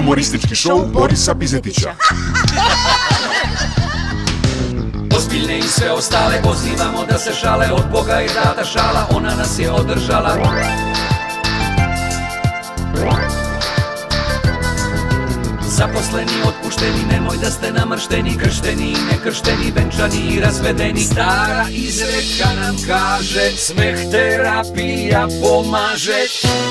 Humoristički show Borisa Bizetića. Ozbiljne i sve ostale pozivamo da se šale, od Boga je data šala, ona nas je održala. Zaposleni, otpušteni, nemoj da ste namršteni, kršteni i nekršteni, venčani i razvedeni. Stara izreka nam kaže, smeh terapija pomaže.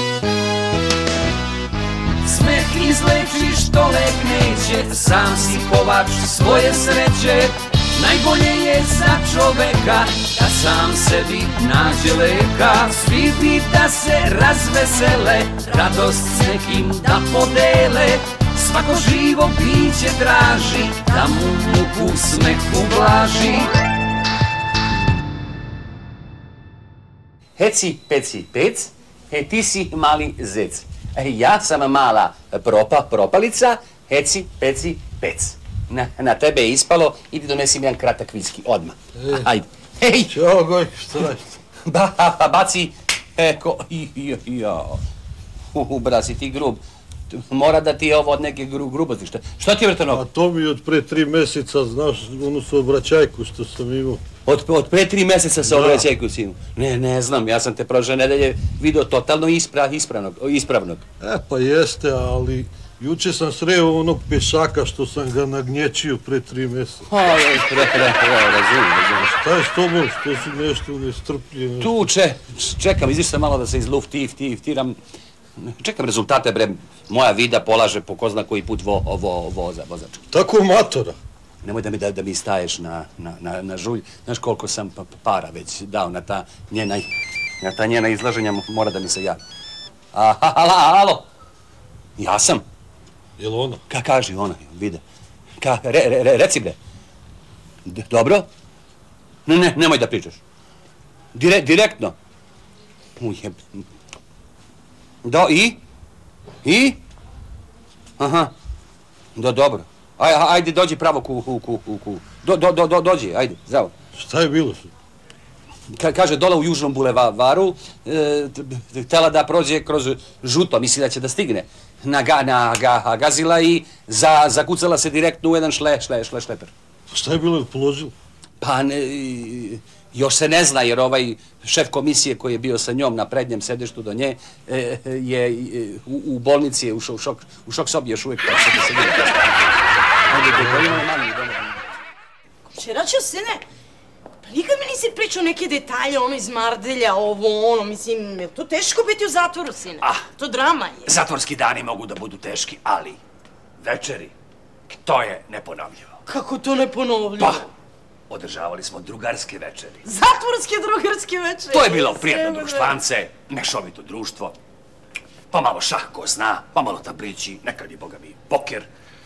Smeh izleči što lek neće, sam si kovač svoje sreće. Najbolje je za čoveka da sam sebi nađe leka. Svi bi da se razvesele, radost s nekim da podele. Svako živo biće traži da mu muku smeh ublaži. Heci, peci, pec, ti si mali zec. Ja sam mala propalica, heci, peci, pec. Na tebe je ispalo, idi donesi mi jedan kratak viski, odmah. Ajde. Hej! Ćao, goj, što radiš? Baci, brasi ti grub. Mora da ti je ovo od neke grubosti. Što ti je vrtano? A to mi je od pre 3 meseca, znaš, onu saobraćajku što sam imao. Od pre 3 meseca saobraćajku si imao? Ne znam, ja sam te prošle nedelje vidio totalno ispravnog. Pa jeste, ali juče sam sreo onog pešaka što sam ga nagnječio pre 3 meseca. Razumijem. Šta je s tobom, što si nešto nestrpljivo? Tu, čekam, iziš sam malo da se izluftiram. Čekam rezultate, bre, moja vida polaže po ko zna koji put vozač. Tako matora? Nemoj da mi staješ na žulj. Znaš koliko sam para već dao na ta njena izlaženja, mora da mi se javi. Alo? Ja sam. Jel ona? Kaži ona, vide. Reci bre. Dobro? Nemoj da pričaš. Direktno. Ujeb. I? Aha. Dobro. Ajde, dođi pravo dođi, ajde, zdravo. Šta je bilo? Kaže, dole u Južnom bulevaru, htjela da prođe kroz žuto, misli da će da stigne. Nagazila i zakucala se direktno u jedan šleper. Šta je bilo, položilo? Pa, još se ne zna, jer ovaj šef komisije koji je bio sa njom na prednjem sedištu do nje je u bolnici, je u šok sobi još uvijek. Čeračo, sine, pa nikad mi nisi pričao neke detalje, ono iz Mardelja, ovo, mislim, je to teško biti u zatvoru, sine? To drama je. Zatvorski dani mogu da budu teški, ali večeri, to je neponovljivo. Kako to neponovljivo? Pa, održavali smo drugarske večeri. Zatvorske drugarske večeri? To je bilo prijatno društvance, mešovito društvo. Pa malo šah, ko zna, pa malo tablići, nekad je, boga mi, poker.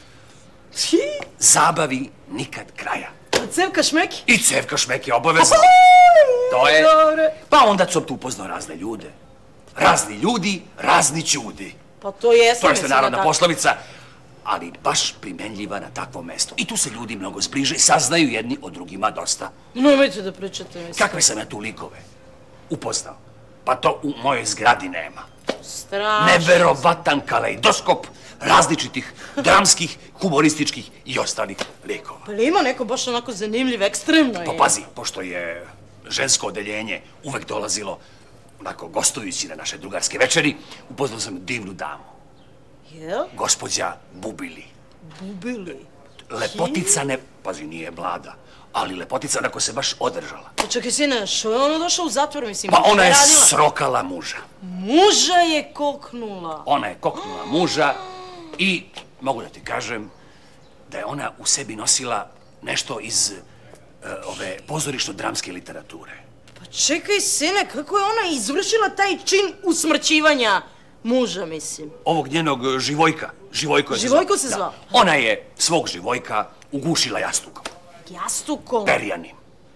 Zabavi nikad kraja. Cevka šmeki? I cevka šmeki, obavezno. To je... Pa onda sam tu upoznao razne ljude. Razni ljudi, razni čudi. Pa to jeste. To jeste narodna poslovica, ali baš primenljiva na takvom mestu. I tu se ljudi mnogo zbliže i saznaju jedni od drugima dosta. Nemojte da pričate, mislim. Kakve sam ja tu likove upoznao? Pa to u mojoj zgradi nema. Strašno. Neverovatan kaleidoskop različitih dramskih, humorističkih i ostalih likova. Pa li ima neko baš onako zanimljiv, ekstremno je? Pa pazi, pošto je žensko odeljenje uvek dolazilo, onako gostujući na naše drugarske večeri, upoznao sam divnu damu. Jel? Gospođa Bubili. Bubili? Lepotica ne... Pazi, nije mlada, ali lepotica onako se baš održala. Pa čekaj, sine, što je ona došla u zatvor, mislim? Pa ona je srokala muža. Muža je koknula? Ona je koknula muža i mogu da ti kažem da je ona u sebi nosila nešto iz ove pozorišno-dramske literature. Pa čekaj, sine, kako je ona izvršila taj čin usmrćivanja muža, mislim? Ovog njenog Živojka. Živojko se zvao? Ona je svog Živojka ugušila jastukom. Jastukom? Perjanim.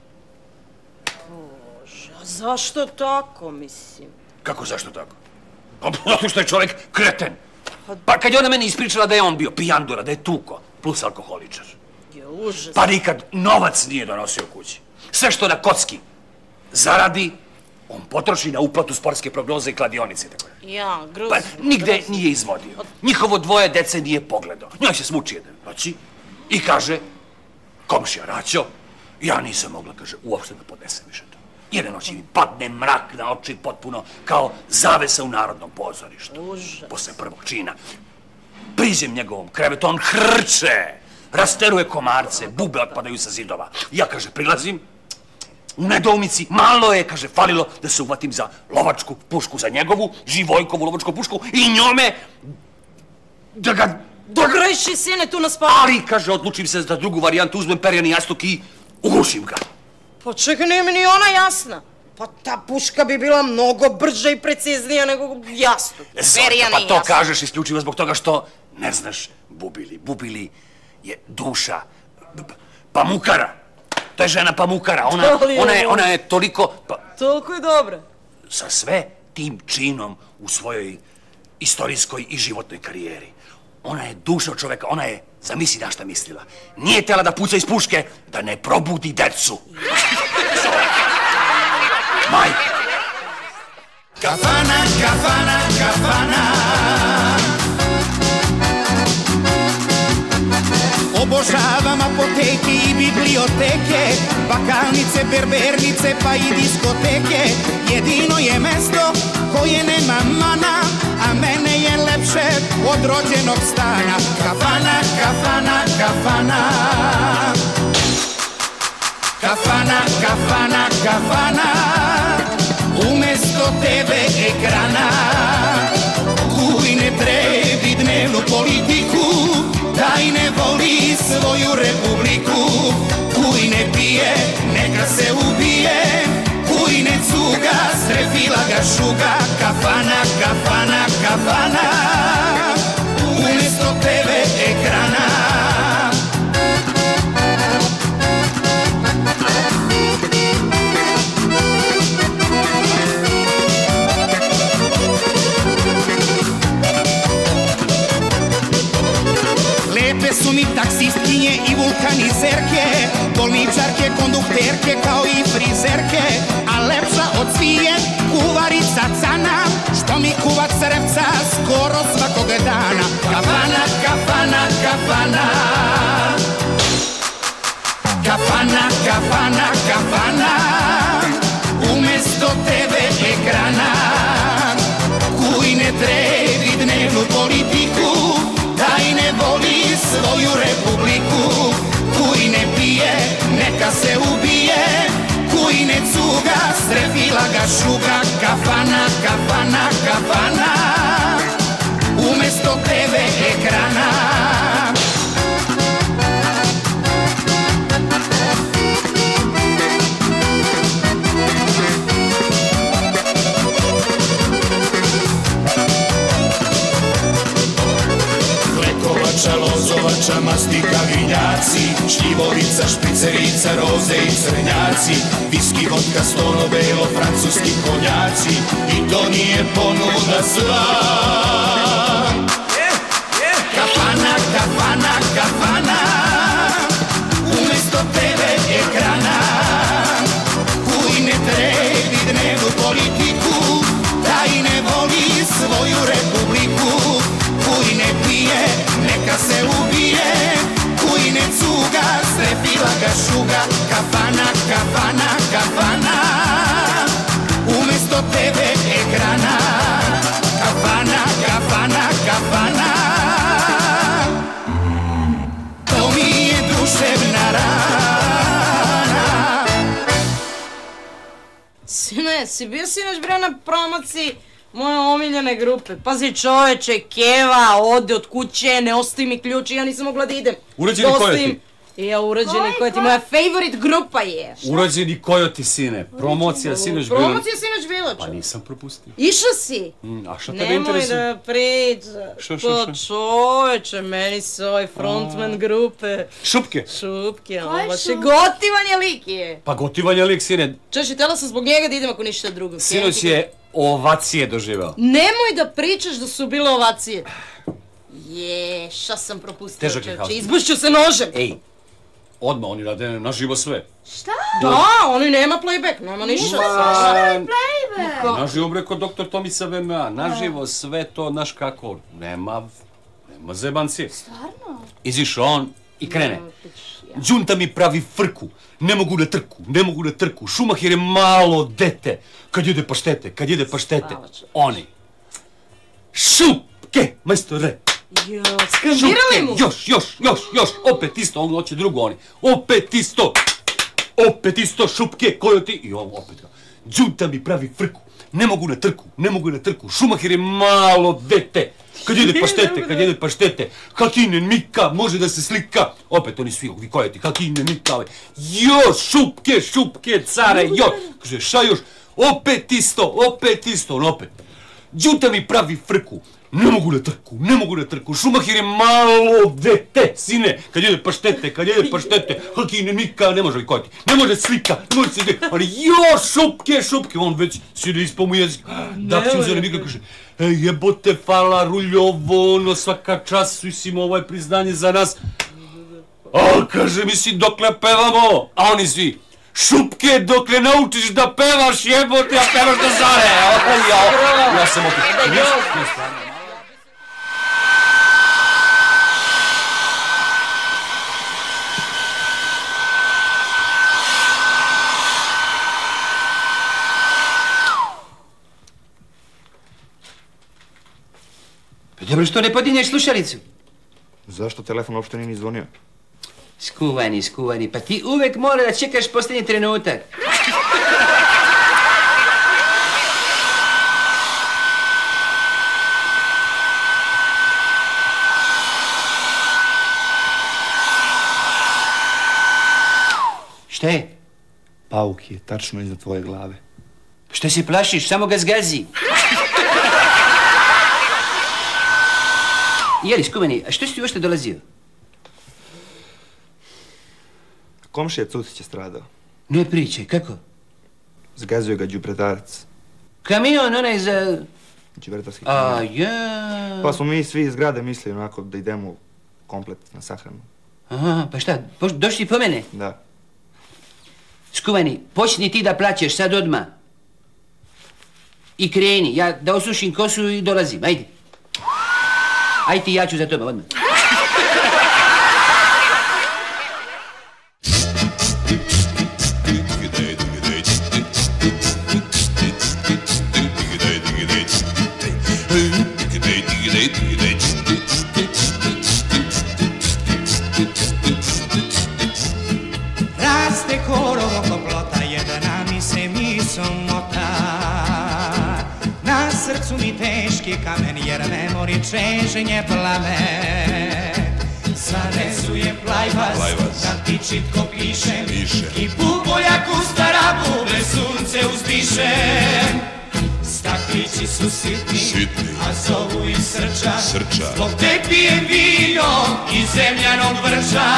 Bože, a zašto tako, mislim? Kako zašto tako? Pa zato što je čovjek kreten. Pa kad je ona meni ispričala da je on bio pijandura, da je tuko, plus alkoholičar. Je užas. Pa nikad novac nije donosio kući. Sve što na kocki zaradi, On potroši na uplatu sportske prognoze i kladionice. Ja, grozno. Pa nigde nije izvodio. Njihovo dvoje dece nije pogledao. Njoj se smuči jedne noći i kaže, komšija Raćo, ja nisam mogla, kaže, uopšte da podnesem više to. Jedne noći mi padne mrak na oči potpuno kao zavesa u Narodnom pozorištu. Užas. Posle prvog čina. Priđem njegovom krevetu, on hrče, rasteruje komarce, bube otpadaju sa zidova. Ja, kaže, prilazim, u nedoumici, malo je, kaže, falilo da se uvatim za lovačku pušku, za njegovu, Živojkovu lovačku pušku i njome da ga... Greši, sine, tu nas pali. Ali, kaže, odlučim se za drugu varijantu, uzmem perjani jastuk i ugušim ga. Pa čekaj, nije mi ni ona jasna. Pa ta puška bi bila mnogo brža i preciznija nego jastuk. Perjani Pa to jastuk. kažeš isključivo zbog toga što ne znaš Bubili. Bubili je duša Pamukara. To je žena Pamukara. Ona je toliko... Toliko je dobra. Sa sve tim činom u svojoj istorijskoj i životnoj karijeri. Ona je duša od čoveka, ona je, zamisli na šta mislila. Nije htjela da puca iz puške, da ne probudi decu. Majka. Kafana, kafana, kafana. Obožavam apoteke i biblioteke, bakalnice, berbernice pa i diskoteke. Jedino je mesto koje nema mana, a mene je lepše od rođenog stana. Kafana, kafana, kafana. Kafana, kafana, kafana. Umesto tebe ekrana. Kuj ne trebi dnevnu politiku, daj ne voli svoju republiku. Kuj ne pije, neka se ubije. Kuj ne cuga, strefila ga šuga. Kafana, kafana, kafana. Umesto tebe ekrana. Lepe su mi taksistkinje i vulkanizerke, bolničarke, kondukterke kao i frizerke, a lepša od svih je kuvarica Cana, što mi kuva crevca skoro svakog dana. Kafana, kafana, kafana. Kafana, kafana, kafana. Umesto tebe ekrana. Kuj ne trebi dnevnu politiku, daj ne voli svoju republiku. Kuj ne pije, neka se ubije. Kuj ne cuga, strefila ga šuga. Kafana, kafana, kafana. Umesto tebe ekrana. Lozovača, mastika, vinjaci, šljivovica, špicerica, roze i crnjaci, viski, vodka, stono, belo, francuski konjaci, i to nije ponuda sva. Kafana, kafana, kafana. Umesto tebe ekrana. Kuj ne trebi dnevnu politiku, daj ne voli svoju republiku. Kuj ne pije, neka se ubije. Kuj ne cuga, strefila ga šuga. Kafana, kafana, kafana. Umesto tebe ekrana. Kafana, kafana, kafana. To mi je duševna rana. Sine, si bio sinoć bre na promociji moje omiljene grupe? Pazi čoveče, Keva ode od kuće, ne ostavi mi ključ i ja nisam mogla da idem. Urođeni Kojoti. Ja, Urođeni Kojoti, moja favorite grupa je. Urođeni Kojoti, sine. Promocija sinoć bila. Promocija sinoć bila, Pa čoveče. nisam propustio. Išao si? A šta tebe interesuje? Nemoj da pričaš. Što? Pa čoveče, meni se ovaj frontman grupe. Šupke. Šupke, ono baš je gotivan je lik je. Pa gotivan je lik, sine. Čoveče, htjela sam zbog njega da idem ako ništa drugo. Sinoć je ovacije doživeo. Nemoj da pričaš da su bile ovacije. Šta sam propustio, Težak je čoveče, haos. izbušću se nožem. Ej, Odmah, oni rade naživo sve. Šta? Da, oni nema playback, nema ništa. Naživo breko doktor Tomica VMA, naživo sve to, znaš kako, nema zebancije. Stvarno? Izišao on i krene. Đunta mi pravi frku, ne mogu da trku, Šumahir je malo dete, kad jede paštete, oni. Šupke, majstore. Skandirali mu? Još, opet isto, on hoće drugo, oni. Opet isto, šupke, kojoti, i ovo opet. Đunta mi pravi frku, ne mogu da trku, Šumahir je malo dete, kad jede paštete, Hakinen Mika, može da se slika. Opet oni svi, ovi kojeti, Hakinen Mika, još, šupke, care, još. Kaže, šta još? Opet isto, on opet. Đunta mi pravi frku, ne mogu da trku, Šumahir je malo dete, sine, kad jede paštete, Hakinen Mika, ne može kojeti, ne može slika, ne može se ide, ali još, šupke, on već sjede ispao mu jezik, da će uzeli Mika, kaže, jebote, fala, ruljovo, ono, svaka čast, mislim, ovo je priznanje za nas, a kaže, mislim, dokle pevamo, a oni svi, šupke, dokle naučiš da pevaš, jebote, a pevaš do zare, ja sam opet, Dobro, što ne podigneš slušalicu? Zašto telefon uopšte nije ni zvonio? Skuvani, pa ti uvek mora da čekaš posljednji trenutak. Šta je? Pauk je tačno iza tvoje glave. Što se plašiš? Samo ga zgazi. Jeli, Skuvani, a što si ti uopšte dolazio? Komšija Cucić je stradao. Ne pričaj, kako? Zgazio ga đubretarac. Kamion, onaj za... Đubretarski kamion. A, ja... Pa smo mi svi iz grada mislili onako da idemo komplet na sahranu. Aha, pa šta, došli ti po mene? Da. Skuvani, počni ti da plaćeš sad odmah. I kreni, ja da osušim kosu i dolazim, ajde. Ajde ti, ja ću za tome, odmah. Raste korovo koplota, jedna mi se misom mota. Na srcu mi teški kamen, jer me mori čežnje plamen. Zarezuje plajbas, kad ti čitko pišem, i pupoljak u starabu, bez sunce uzdišem. Staklići su sitni, a zovu iz srča, zbog te pijem vino iz zemljanog vrča.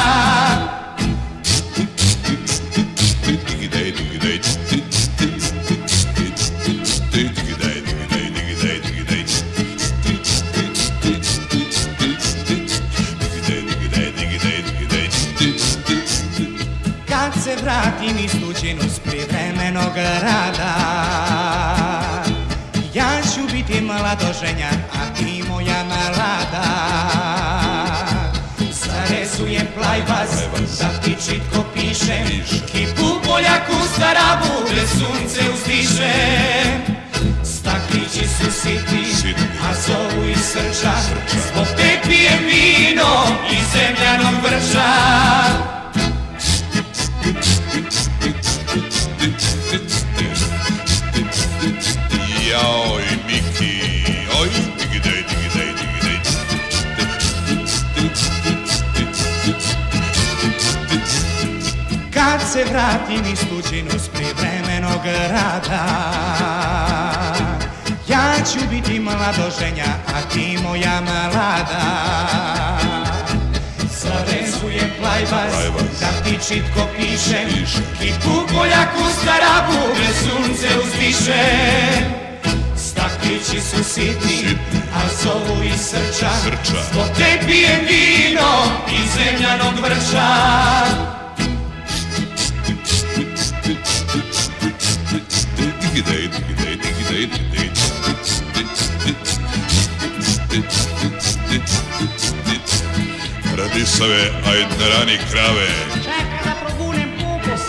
Kad se vratim iz tuđinu s privremenog rada, ja ću biti mladoženjar, a ti moja mlada. Zarezujem plajbas, da ti čitko pišem, i pupoljak u starabu, bez sunce uzdišem. Staklići su sitni, a zovu iz srča, zbog te pijem vino iz zemljanog vrča. Joj, Miki, oj, digidej. Kad se vratim iz tuđinu s privremenog rada, ja ću biti mladoženja, a ti moja mlada. Zarezujem plajbas, da ti čitko pišem, i pupoljak u starabu, bez sunce uzdišem. Staklići su sitni, a zovu iz srča, zbog te pijem vino iz zemljanog vrča. digidej, digidej, digidej, digidej. Radisave, ajde rani krave. Čekaj da progunem kupus.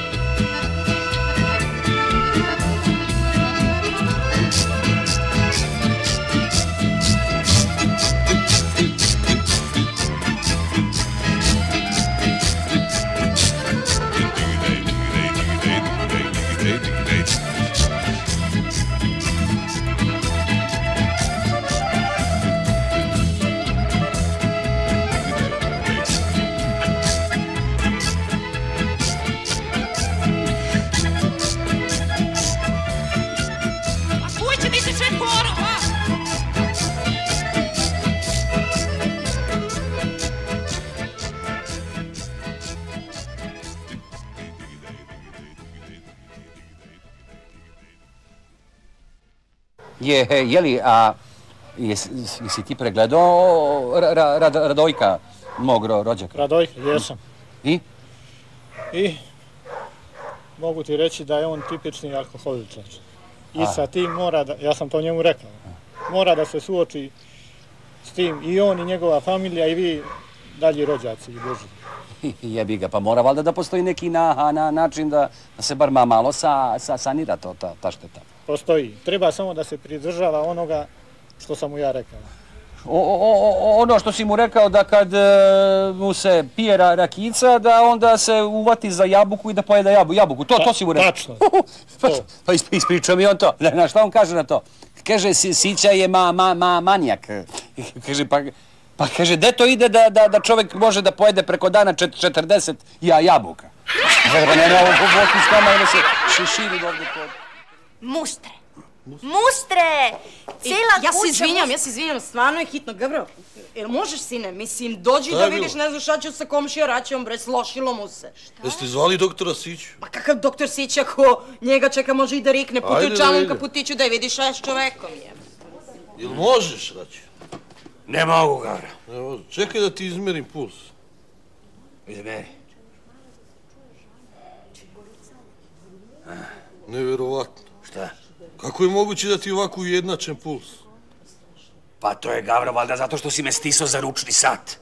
Jeli, a jesi ti pregledao Radojka, mog rođaka? Radojka, jesam. I? I mogu ti reći da je on tipični alkoholičar. I sa tim mora da, ja sam to njemu rekao, mora da se suoči s tim i on i njegova familija i vi dalji rođaci i Boži. Jebi ga, pa mora valjda da postoji neki način da se bar malo sanira ta šteta. Postoji. Treba samo da se pridržava onoga što sam mu ja rekao. Ono što si mu rekao da kad mu se pije rakica, da onda se uvati za jabuku i da pojede jabuku. To si mu rekao. Tačno. Pa ispričao mi on to. Znaš šta on kaže na to? Kaže, Sića je manijak. Kaže, pa kaže, gde to ide da čovjek može da pojede preko dana 40 jabuka? Pa nema ovog skama da se širi ovdje kod... Mustre! Cijela kuća... Ja se izvinjam, stvarno je hitno. Gabro, jel možeš, sine? Mislim, dođi da vidiš, ne znaš šta će sa komšija raćom, bre, slošilo mu se. Jeste zvali doktora Siću? Ma kakav doktor Sić, ako njega čeka može i da rikne putu čalunka putiću da je vidiš šta je s čovekom, je. Jel možeš, Raćo? Ne mogu, Gabro. Čekaj da ti izmerim puls. Izmeri. Nevjerovatno. Šta? Kako je moguće da ti ovako ujednačen puls? Pa to je, Gavro, valjda zato što si me stisao za ručni sat.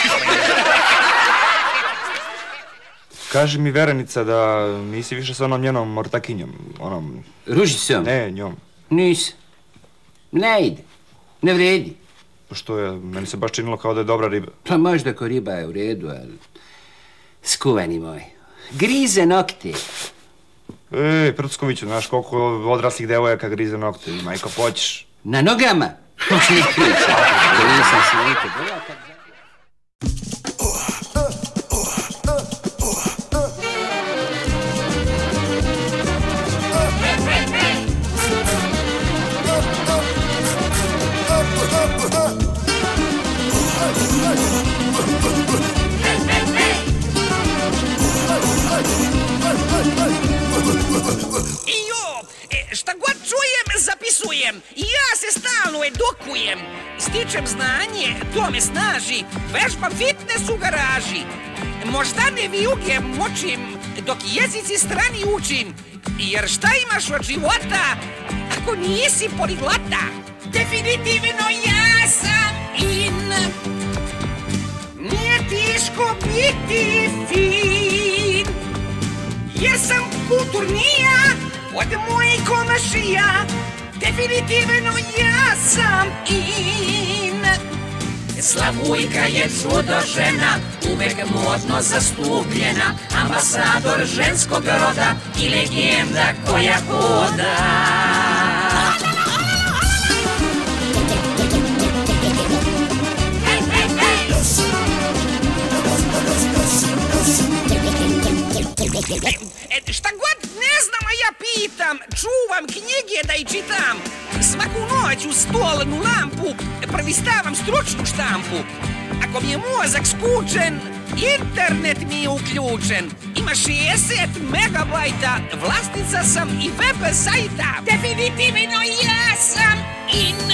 Kaži mi, Verenica, da nisi više s onom njenom ortakinjom, onom... Ružicom? Ne, njom. Nisam. Ne ide. Ne vredi. Pa što je, meni se baš činilo kao da je dobra riba. Pa možda ko riba je u redu, ali... Skuveni moj. Grize nokte. Prckoviću, znaš koliko odraslih devojaka grize nokte, majko, poćeš. Na nogama? Hoće mi krići. Da nisam se nikad gledao kad... Šta god čujem, zapisujem. I ja se stalno edukujem. Stičem znanje, to me snaži. Vežbam fitness u garaži. Moždane vijuge močim, dok jezici strani učim. Jer šta imaš od života, ako nisi poliglota? Definitivno ja sam in. Nije teško biti fin. Jer sam kulturnija od mojih komšija. Definitivno ja sam in. Slavujka je čudo žena, uvek modno zastupljena, ambasador ženskog roda i legenda koja hoda. Šta god ne znam, a ja pitam, čuvam knjige da i čitam. Svaku noć u stolnu lampu prvi stavam stručnu štampu. Ako mi je mozak skučen, internet mi je uključen. Ima 60 megabajta, vlasnica sam i web sajta. Definitivno ja sam in.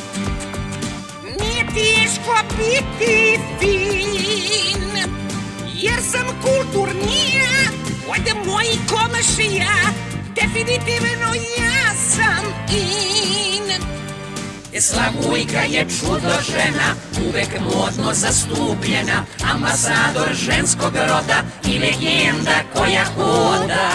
Nije teško biti fin, jer sam kulturnija od mojih komšija. definitivno ja sam in. Slavujka je čudo žena, uvek modno zastupljena, ambasador ženskog roda i legenda koja hoda.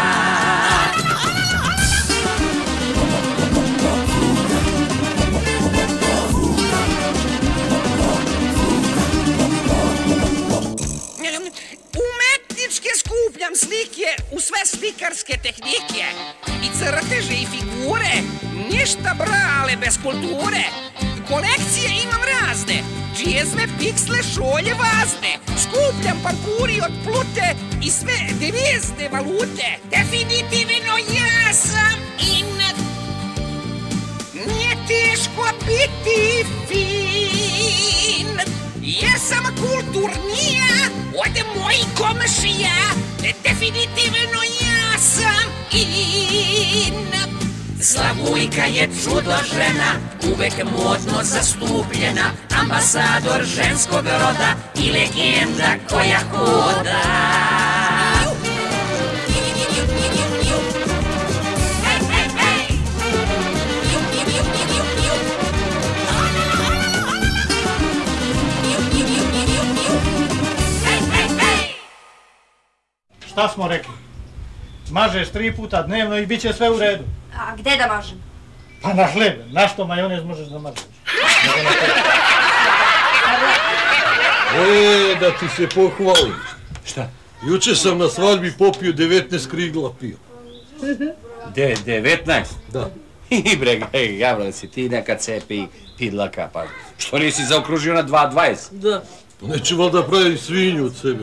Umetničke skupljam slike u sve slikarske tehnike i crteže i figure, ništa brale bez kulture. Kolekcije imam razne, džijezme, piksle, šolje vazne, skupljam parkuri od plute i sve devizne valute. Definitivno ja sam in. Nije teško biti fin, jer sam kulturnija od mojih komšija. Definitivno ja sam in. Slavujka je čudo žena, uvek modno zastupljena, ambasador ženskog roda i legenda koja hoda. Šta smo rekli? Mažeš 3 puta dnevno i bit će sve u redu. A gde da mažem? Pa na hlebe. Na što majonez možeš da mažeš? Da ti se pohvalim. Šta? Juče sam na svadbi popio 19 krigla pio. 19? Da. I bre, javno si ti neka cepi pidlaka, pa što nisi zaokružio na 2,20? Da. Pa neću valjda pravi svinju od sebe.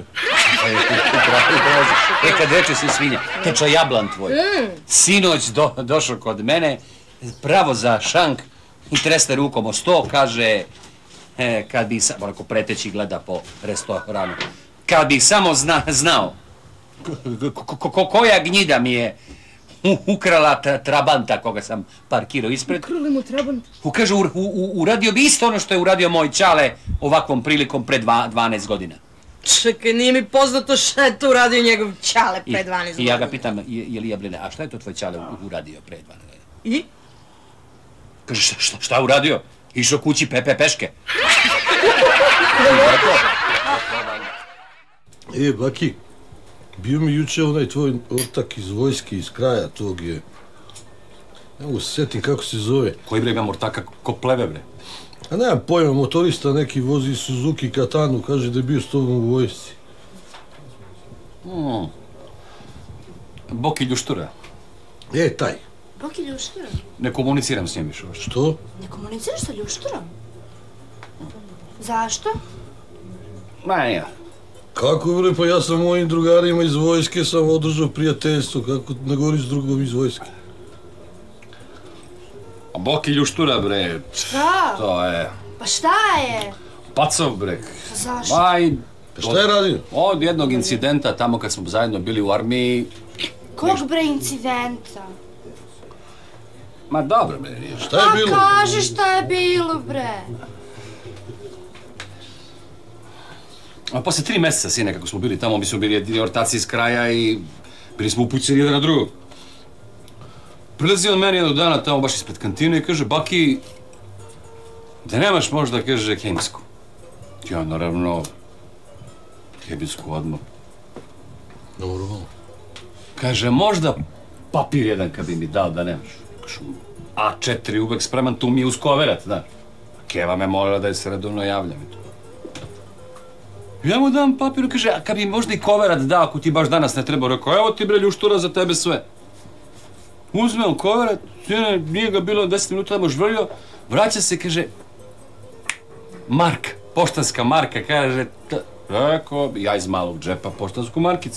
Kad reče si svinja, teča jablan tvoj. Sinoć došao kod mene, pravo za šank i treste rukom o sto, kaže, kad bi, onako preteći gleda po restoranu, kad bi samo znao koja gnjida mi je ukrala trabanta koga sam parkirao ispred. Ukrali mu trabant? Kaže, uradio bi isto ono što je uradio moj čale ovakvom prilikom pre 12 godina. Čekaj, nije mi poznato šta je to uradio njegov čale pre 12 godina. I ja ga pitam, je li Jablene, a šta je to tvoj čale uradio pre 12 godina? I? Kaže, šta je uradio? Išao kući Pepe peške. Baki, bio mi juče onaj tvoj ortak iz vojske, iz kraja tog je. Ne mogu se sjetim kako se zove. Koji bre imam ortaka ko pleve bre? A nemam pojma, motorista neki vozi Suzuki Katanu, kaže da je bio s tobom u vojsci. Boki Ljuštura. Taj. Boki Ljuštura? Ne komuniciram s njim više. Što? Ne komuniciraš sa Ljušturom? Zašto? Ma ja. Kako bre, pa ja sam mojim drugarima iz vojske sam održao prijateljstvo, kako ne govoriš s drugom iz vojske? A Boki Ljuštura bre. Šta? To je... Pa šta je? Pacov bre. Zašto? Pa šta je radio? Od jednog incidenta tamo kad smo zajedno bili u armiji. Kog bre incidenta? Ma dobro bre. Šta je bilo? Pa kaži šta je bilo bre. A posle 3 meseca, sine, kako smo bili tamo, mi smo bili jedini ortaci iz kraja i bili smo upućeni jedan na drugog. Prilazi on meni jednog dana tamo baš ispred kantine i kaže, Baki, da nemaš možda, kaže, hemijsku. Ja, naravno, hemijsku odmah. Normalno. Kaže, možda papir jedan kad bi mi dao da nemaš. Kažu, A4 uvek spreman, tu mi je uz koverat, znaš. Keva me molila da je se redovno javljam i to. Ja mu dam papiru, kaže, a kad bi možda i koverat dao, ako ti baš danas ne treba, rekao, evo ti bre Ljuštura za tebe sve. Uzme on koverat, nije ga bilo 10 minuta tamo žvrljio, vraća se, kaže, marka, poštanska marka, kaže, rekao, ja iz malog džepa poštansku markicu.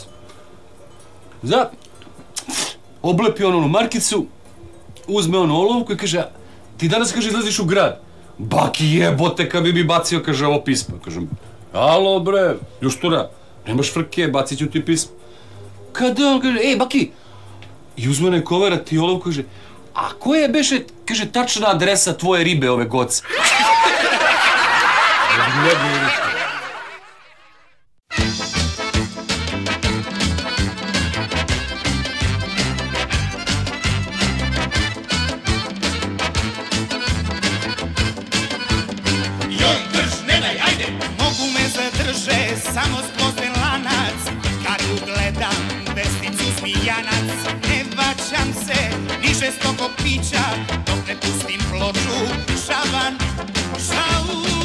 Oblepi on onu markicu, uzme on olovku i kaže, ti danas, kaže, izlaziš u grad. Baki jebote, kad bi mi bacio, kaže, ovo pismo. Kažem, alo bre, Ljuštura, nemaš frke, bacit ću ti pismo. Kada on kaže, Baki, i uzme onaj koverat i olovku, kaže, a koja je beše, kaže, tačna adresa tvoje ribe ove goce? samo zgvozden lanac. Kad ugledam vesticu smijanac, ne vaćam se ni žestokog pića, dok ne pustim ploču Šaban Šaulića.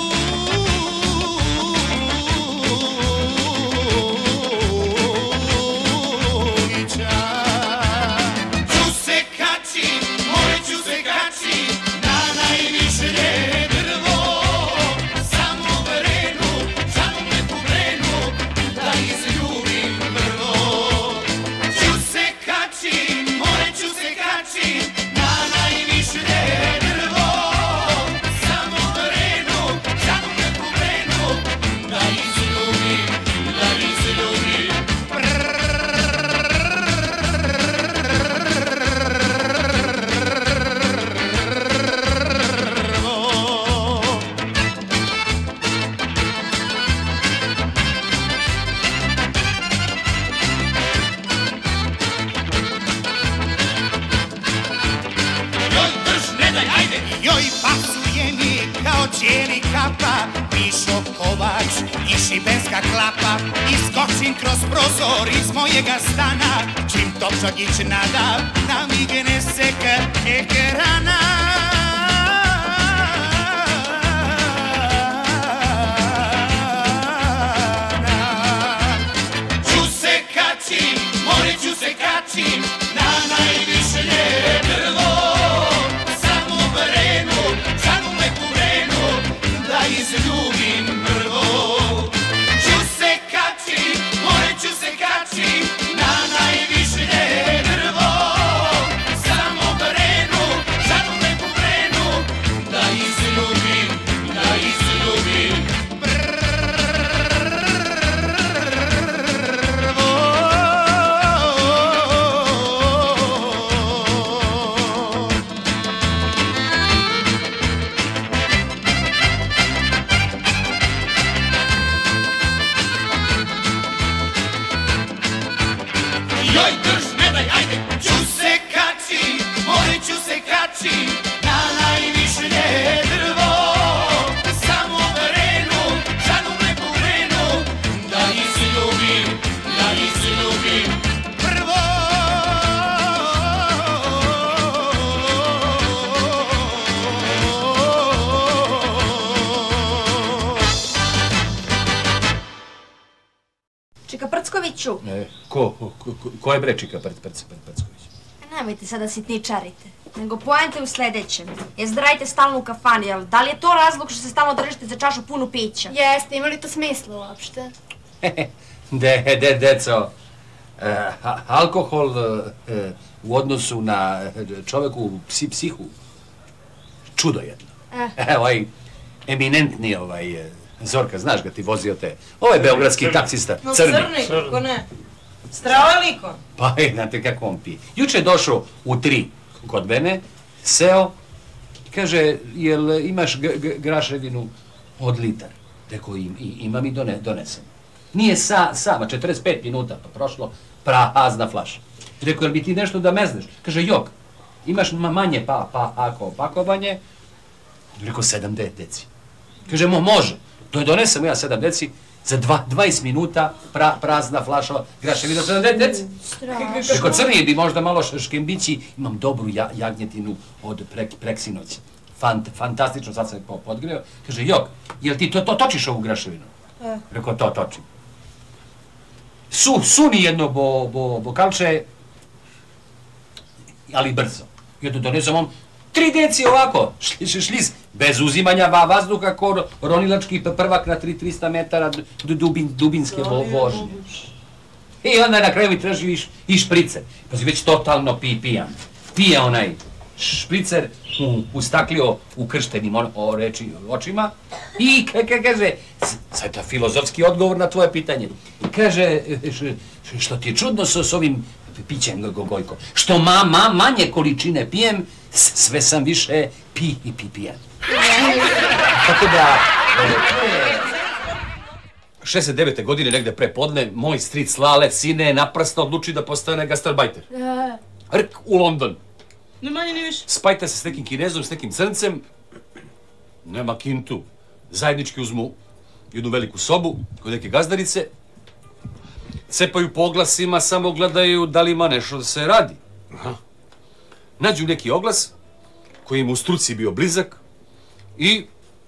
Ću se kači, more ću se kači, na najvišlje drvo, samo vrenu, samo neku vrenu, da izljubim prvo. Ću se kači, more ću se kači, na najvišlje drvo, samo vrenu, samo neku vrenu, da izljubim, da izljubim. Joj, drž, ne daj, ajde! Joj, pasuje mi kao cijeli kapa, Mišo Kovač i šibenska klapa. Iskočim kroz prozor iz mojega stana, čim Topčagić nada, namigne se k ekrana. Ću se kačim, more ću se kačim, na najvišlje drvo, samo vrenu, samo neku vrenu, da izljubim prvo. Ću se kačim, more ću se kačim, na najvišlje drvo, samo vrenu, samo neku vrenu, da izljubim, da izljubim prvo. Joj, drž, ne daj, ajde! Ću se kačim, more ću se kačim, na najvišlje drvo, samo vrenu, žanu neku vrenu, da izljubim, da izljubim prvo. Čika Prckoviću, Ko je bre Čika Prcković? nemojte sada sitničarite, nego poenta je u sljedećem. Jezdrajte stalno u kafani, jel da li je to razlog što se stalno držite za čašu punu pića? Jeste, ima li to smisla uopšte? Deco, alkohol u odnosu na čoveku psihu, čudo jedno. Ovaj eminentni Zorka, znaš ga, ti vozio te, ovaj beogradski taksista, crni. Crni, kako ne? Strao je liko? Pa, znate kako on pije. Juče je došao u 3 kod mene, seo, kaže, jel imaš graševinu od litar? Rekao, imam i donesem. Nije sama, 45 minuta pa prošlo, prazna flaša. Rekao, jel bi ti nešto da mezneš? Kaže, jok, imaš manje pakovanje? Rekao, 7 deci. Kaže, može, donesem ja 7 deci, za 20 minuta prazna flaša graševina 7 deci. Rekao, crni bi možda malo škembići, imam dobru jagnjetinu od preksinoć. Fantastično, sad sam je podgreo. Kaže, jok, jel ti to točiš ovu graševinu? Rekao, to točim. Suni jedno bokalče, ali brzo. I onda donesem on 3 deci ovako, šliz, bez uzimanja vazduha, ko ronilački prvak na 300 metara dubinske vožnje. I onda na kraju mi traži i špricer. Pa si već totalno pijan. Pije onaj špricer, ustaklio ukrštenim očima i kaže, sad je filozofski odgovor na tvoje pitanje, kaže, što ti je čudno s ovim pićem, Gojko, što manje količine pijem, sve sam više pijan. Tako da... 69. godine, negde pre podne, moj stric Lale, sine, naprasno odluči da postane gastarbajter. Rk u London. Ne manje ni više. Spajta se s nekim Kinezom, s nekim crncem, nema kintu. Zajednički uzmu jednu veliku sobu kod neke gazdarice, cepaju po oglasima, samo gledaju da li ima nešto da se radi. Nađu neki oglas koji im u struci bio blizak i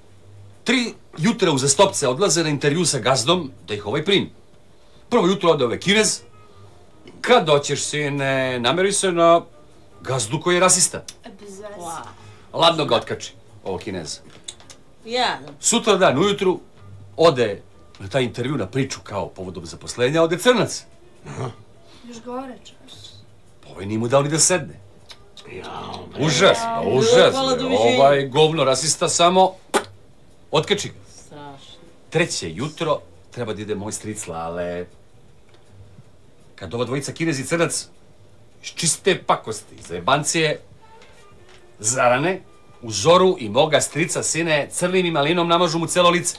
3 jutra uzastopce odlaze na intervju sa gazdom da ih ovaj primi. Prvo jutro ode ovaj Kinez. Kad doćeš, sine, nameri se na gazdu koji je rasista. Ladno ga otkači, ovo Kineza. Sutra dan ujutru ode na taj intervju, na priču kao povodom zaposlenja, ode Crnac. Još gore, čas. Ovaj nije mu dao ni da sedne. Užas, užas. Ovaj govno rasista samo otkači ga. Treće jutro treba da ide moj stric Lale. Kad ova dvojica Kinez i Crnac iz čiste pakosti, zajebancije, zarane, u zoru i moga strica sine crnim i malinom namažu mu celo lice.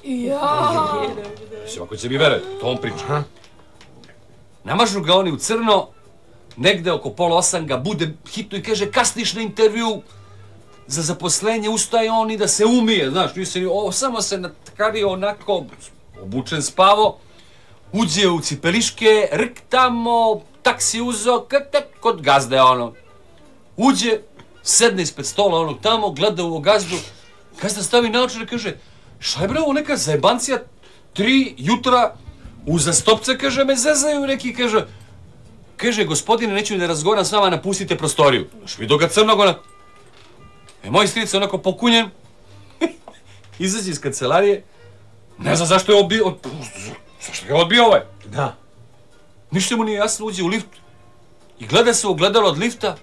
Mislim, ako će mi verati, to on priča. Namažu ga oni u crno, negde oko 7:30 ga bude hitno i kaže kasniš na intervju za zaposlenje, ustaje on i da se umije, znaš, samo se natkario onako, obučen spavo, uđe u cipeliške, rk tamo, taksi uzo, kod gazde ono. Uđe, sedne ispred stola onog tamo, gleda u gazdu, gazda stavi naočare i kaže šta je bre ovo neka zajebancija, 3 jutra uzastopce, kaže, me zezaju neki, kaže, gospodine, neću da razgovaram s vama, napustite prostoriju. Znaš, vidio ga crnog, ona. Moj stric onako pokunjen, izađe iz kancelarije, ne zna zašto je odbio, zašto ga je odbio ovaj? Da. Ništa mu nije jasno, uđe u lift i gleda se u ogledalo od lifta,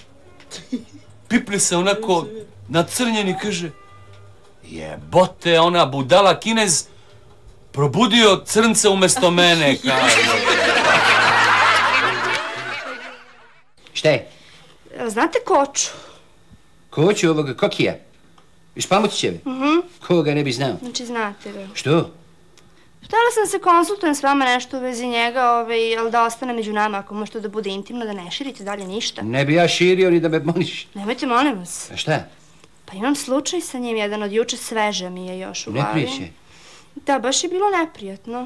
pipne se onako nacrnjen i kaže jebote, ona budala Kinez probudio crnca umjesto mene, kaže. Šta je? Znate Koču? Koču ovoga Kokija? Iz Pamučićeve? Koga ne bi znao? Znači znate ga. Što? Htjela sam se konsultujem s vama nešto u vezi njega, ali da ostane među nama, ako možete da bude intimno, da ne širite dalje ništa. Ne bi ja širio ni da me moniš. Nemojte, molim vas. A šta? Pa imam slučaj sa njim, jedan od juče, sveže mi je još u glavi. Ne priče? Da, baš je bilo neprijatno.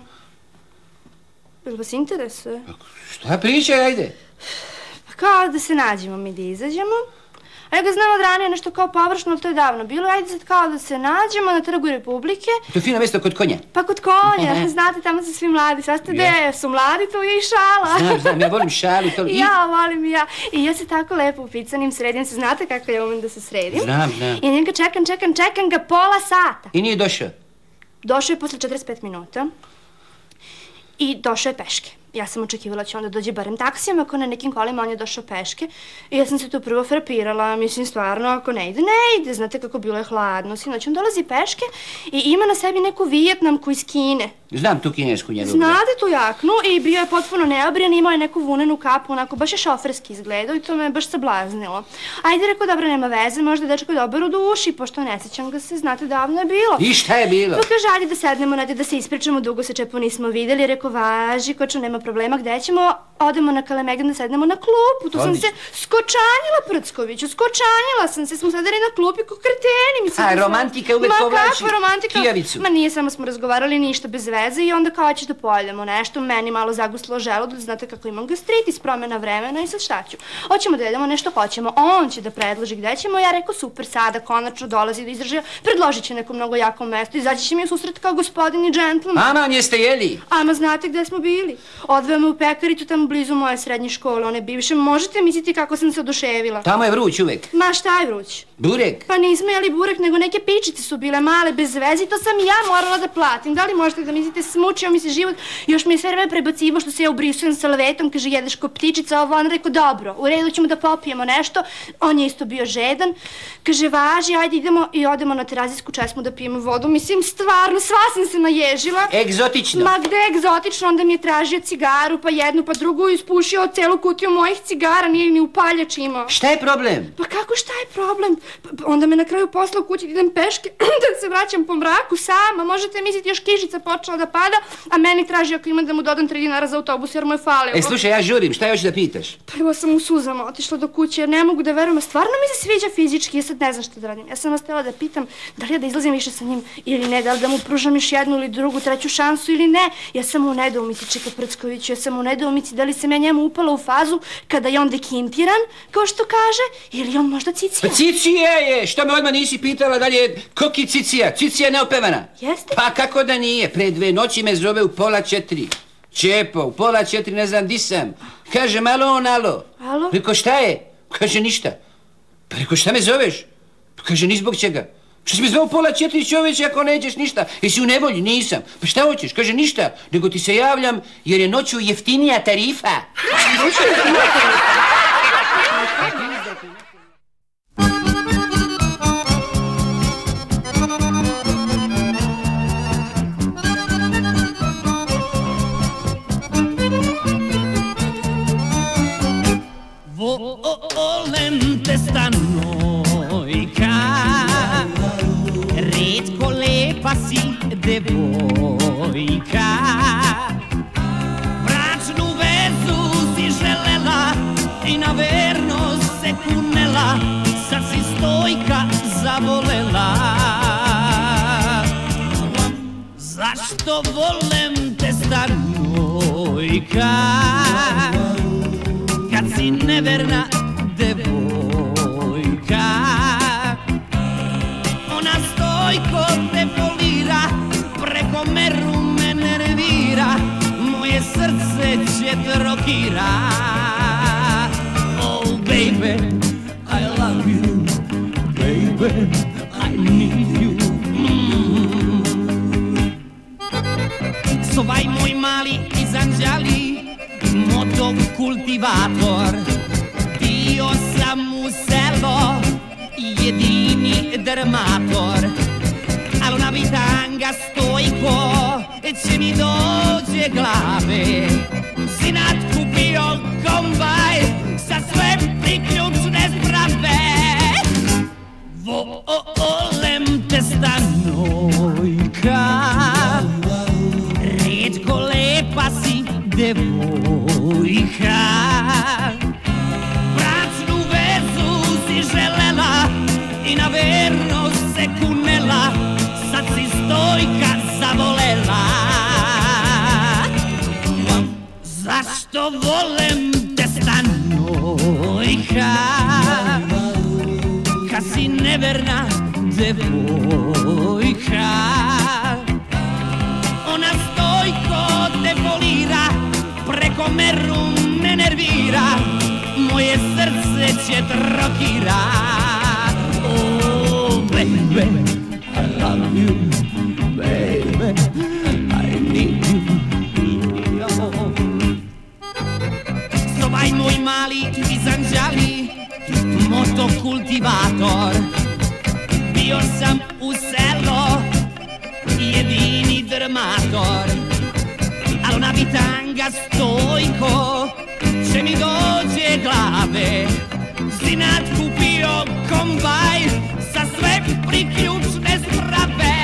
Jel vas interesuje? Šta pričaj, ajde? Pa kao da se nađemo mi, da izađemo. A ja ga znam od ranije nešto kao površno, ali to je davno bilo. Ajde sad kao da se nađemo na Trgu Republike. To je fino mjesto kod konja. Pa kod konja, znate, tamo su svi mladi. Sad ste gde su mladi, to je i šala. Znam, ja volim šalu. Ja volim i ja. I ja se tako lepo upicanim sredim se. Znate kako ja umem da se sredim? Znam. I njega čekam ga pola sata. I nije došao? Došao je posle 45 minuta. I došao je peške. Ja sam očekivala će onda dođe barem taksijem, ako na nekim kolima on je došao peške. I ja sam se tu prvo frapirala, mislim stvarno, ako ne ide, znate kako bilo je hladno. Sinoć on dolazi peške i ima na sebi neku vijetnamku iz Kine. Znam tu kinesku njegovu. Znate tu jaknu i bio je potpuno neobrijan, imao je neku vunenu kapu, onako baš je šoferski izgledao i to me baš sablaznilo. Ajde, rekao, dobro, nema veze, možda dečko je dobar u duši, pošto ne sjećam ga se, znate, davno je bilo. I šta je bilo? Pa kaže, ajde da sednemo, da se ispričamo, dugo se čepo nismo vidjeli, rekao, važi, Kočo, nema problema, gde ćemo, odemo na Kalemegdan da sednemo na klupu, tu sam se skočanjila, Prckoviću, skočanjila sam se, smo sedeli na klupi ko kreteni, mislim. A, romantika uvek povlači kijavicu. Ma nije, samo smo razgovarali ništa bez veze i onda kao ćeš da pojedemo nešto, meni malo zaguslo želudac, znate kako imam gastritis, promjena vremena i sad šta ću. Hoćemo da jedemo nešto, hoćemo, on će da predloži gde ćemo, ja rekao super, sada konačno dolazi do izražaja, predložit će neko mnogo jako mesto, izaći će mi u susret kao gospodin i džentlman. Aman, jeste jeli? Ama, znate gde smo bili? Odveo me u pekaricu tamo blizu moje srednje škole, one bivše, možete misliti kako sam se oduševila. Tamo je vruć uvek. Ma šta je vruć? Burek? Pa nismo jeli burek, nego neke pičice su bile male, bez veze, to sam ja morala da platim. Da li možete da mislite, smučio mi se život, još mi je sve vreme prebacivo što se ja ubrisujem salvetom, kaže jedeš ko ptičica, ovo, on rekao dobro, u redu ćemo da popijemo nešto, on je isto bio žedan, kaže važi, ajde idemo i odemo na terazijsku česmu da pijemo vodu, mislim stvarno, sva sam se naježila. Egzotično? Ma gde egzotično, onda mi je tražio cigaru, pa jednu, pa drugu. drugo ispušio celu kutiju mojih cigara, nije ni upaljač imao. Šta je problem? Pa kako šta je problem? Onda me na kraju posla u kući da idem peške, da se vraćam po mraku sama. Možete misliti, još kišica počela da pada, a meni traži ako ima da mu dodam 3 dinara za autobus jer mu je falio. Slušaj, ja žurim, šta još da pitaš? Pa evo sam u suzama otišla do kuće jer ne mogu da verujem, a stvarno mi se sviđa fizički, ja sad ne znam šta da radim. Ja sam vas htjela da pitam da li ja da izlazim više sa njim ili ne, da li da mu pružam još jednu ili drugu, treću šansu ili ne. Ja sam u nedoumici, Čika Prckoviću, ja sam u nedoumici da li sam ja njemu upala u fazu kada je on dekintiran, kao što kaže, ili on možda cicija. Pa cicija je, što me odmah nisi pitala da li je koki cicija, cicija neopevana. Jeste? Pa kako da nije, pre 2 noći me zove u 3:30. Čepo, u 3:30 ne znam di sam. Kaže, malo on, alo. Alo? Reko, šta je? Kaže, ništa. Pa reko, šta me zoveš? Pa kaže, ni zbog čega. Što si me zvao u 3:30 čoveče ako nećeš ništa? Jesi u nevolji? Nisam. Pa šta hoćeš? Kaže, ništa. Nego ti se javljam jer je noću jeftinija tarifa. Volem te stanojka, retko lepa si devojka. Bračnu vezu si želela i na vernost se kunela, sad si stojka zavolela. Zašto volem te stanojka, kad si neverna devojka? Ona stojko te folira, preko meru me nervira, moje srce će te rokira. Oh baby, I love you, baby, I need you. Sovaj moj mali izanđali, motokultivator, bio sam u selo jedini dermator, ali ona bitanga stojko će mi dođe glave. Sinat kupio kombaj sa sve priključne sprave. Volem te stanojka, retko lepa si devojka. Bračnu vezu si želela i na vernost se kunela, sad si stojka zavolela. Zašto volem te stanojka, kad si neverna devojka? Ona stojko te folira, preko meru me nervira, moje srce će te rokira. Oh baby, I love you, baby, I need you. Sovaj moj mali izanđali, motokultivator, bio sam u selo jedini dermator, ali ona bitanga stojko će mi dođe glave. Sinat kupio kombaj sa sve priključne sprave.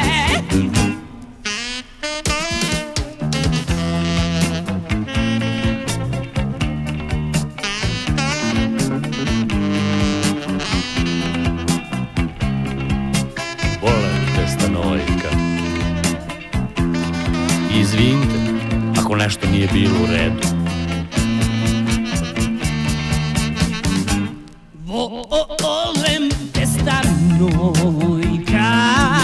Volem te stanojka. Izvinite ako nešto nije bilo u redu. Volem te stanojka,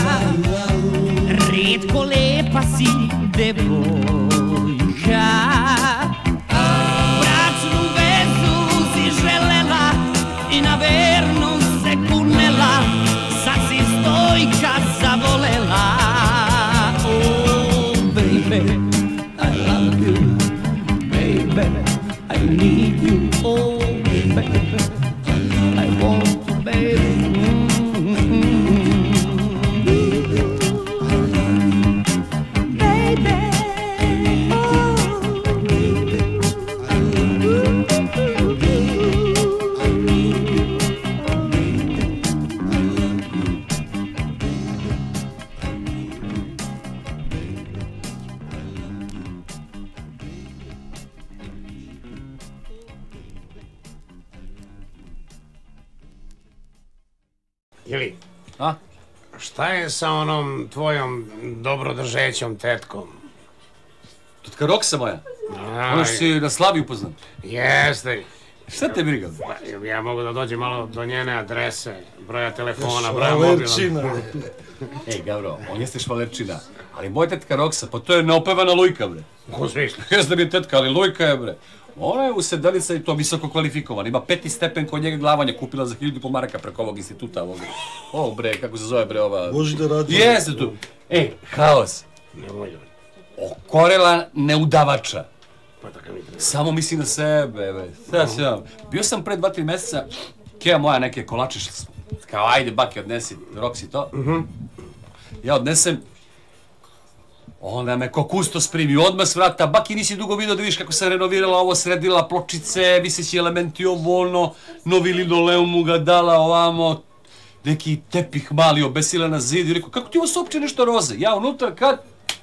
retko lepa si devojka. Bračnu vezu si želela i na vernost se kunela, sad si stojka zavolela. Oh baby, I love you, baby, I need you. Oh baby, I want you, baby. Baby, oh, Ili, A? šta je sa onom tvojom dobrodržećom tetkom? Tetka Roksa moja? Ono što si na slavi upoznan? Jeste. Šta te briga? Ja mogu da dođem malo do njene adrese, broja telefona, broja mobila. Ej, Gavro, on jeste švalerčina, ali moja tetka Roksa, pa to je neopevana lujka, bre. U smislu? Jeste da mi je tetka, ali lujka je, bre. Ona je usedelica i to visoko kvalifikovan. Ima 5. stepen kod njega glavanja, kupila za 1.500 maraka preko ovog instituta ovog. O, bre, kako se zove, bre, ova... Može da radi. Jeste tu. Ej, haos. Nemoj da. Okorela neudavača. Pa tako mi treba. Samo misli na sebe, bre. Sada se vam. Bio sam pre 2-3 meseca, Keja moja neke kolače, kao ajde baki odnesi, Roksi to. Ja odnesem, onda me ko kustos primi, odmah s vrata, baki nisi dugo vidio da vidiš kako sam renovirala ovo, sredila pločice, viseći elementi ovo ono, novi linoleum mu ga dala ovamo, neki tepih mali obesila na zid i rekao, kako ti ovo su uopće nešto roze? Ja unutra kad...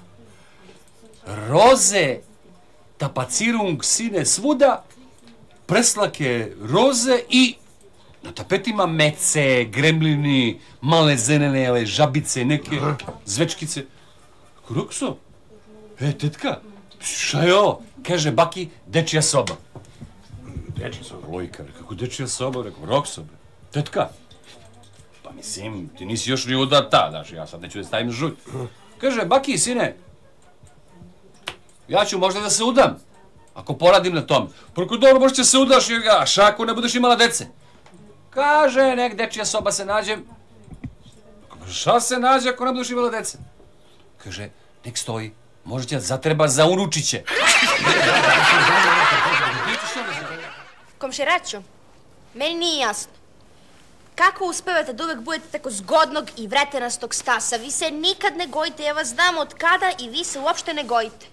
Roze, tapacirung, sine svuda, preslake roze i na tapetima mece, gremlini, male zenene, žabice, neke zvečkice. Rokso, tetka, šta je ovo? Kaže, baki, dečija soba. Dečija soba? Lojka, kako dečija soba? Rekao, Rokso, bre. Tetka. Pa mislim, ti nisi još ni udata, znaš, ja sad neću da stavim žulj. Kaže, baki, sine, ja ću možda da se udam, ako poradim na tom. Preko dobro, možda će se udaš, a šako ne budeš imala dece. Kaže, nek dečija soba se nađe. Šta se nađe ako ne budeš imala dece? Kaže, nek stoji, možda će zatreba za unučiće. Komširaču, meni nije jasno. Kako uspevate da uvek budete tako zgodnog i vretenastog stasa? Vi se nikad ne gojite, ja vas znam od kada i vi se uopšte ne gojite.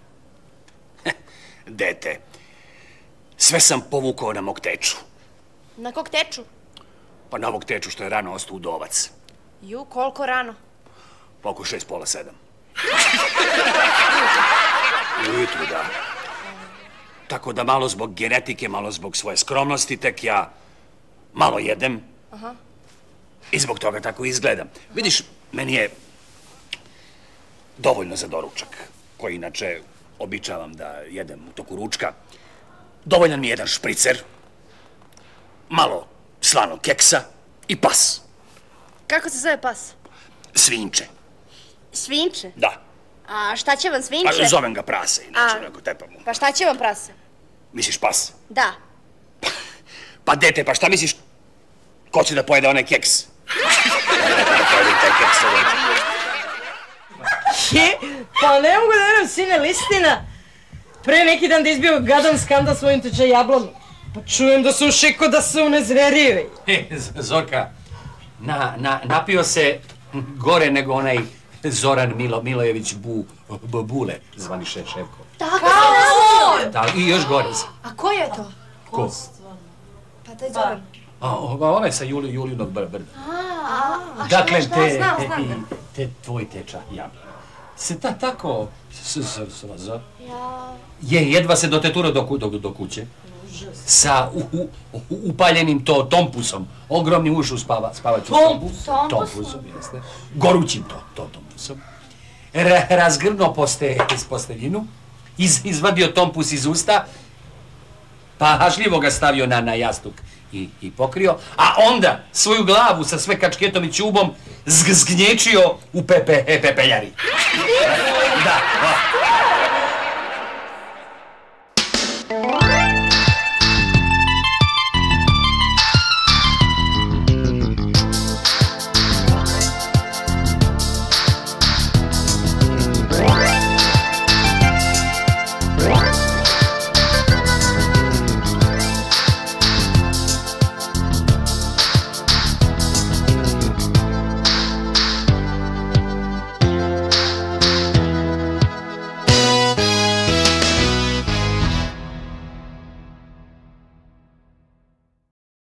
Dete, sve sam povukao na mog teču. Na kog teču? Pa na ovog teču što je rano ostao udovac. Ju, koliko rano? Pa oko 6, pola 7. Ujutru, da. Tako da malo zbog genetike, malo zbog svoje skromnosti, tek ja malo jedem. I zbog toga tako izgledam. Vidiš, meni je dovoljno za doručak, koji inače običavam da jedem u toku ručka. Dovoljan mi je jedan špricer, malo slanog keksa i pas. Kako se zove pas? Svinče. Svinče? Da. A šta će vam svinče? Pa zovem ga prase, inače neko tepamo. Pa šta će vam prase? Misliš pas? Da. Pa dete, pa šta misliš? Ko će da pojede onaj keks? Da pojedem taj keks. Pa ne mogu da verujem, sine, listina. Pre neki dan da izbio gadan skandal svojim tečaj jablom. Pa čujem da su ušiko da se unezverive. Zorka, napio se gore nego onaj Zoran Milojević Bule, zvani Ševko. Tako? I još gore. A ko je to? Ko? Pa taj Zoran. Onaj sa Julinog brda. Dakle, te tvoj teča jabla. Se tako je jedva se dotetura do kuće. Sa upaljenim tompusom, ogromnim ušu spavaću tompusom, jeste. Gorućim tompusom. Razgrnuo posteljinu, izvadio tompus iz usta, pažljivo ga stavio na jastuk i pokrio, a onda svoju glavu sa sve kačketom i ćubom zgnječio u pepeljari. Da.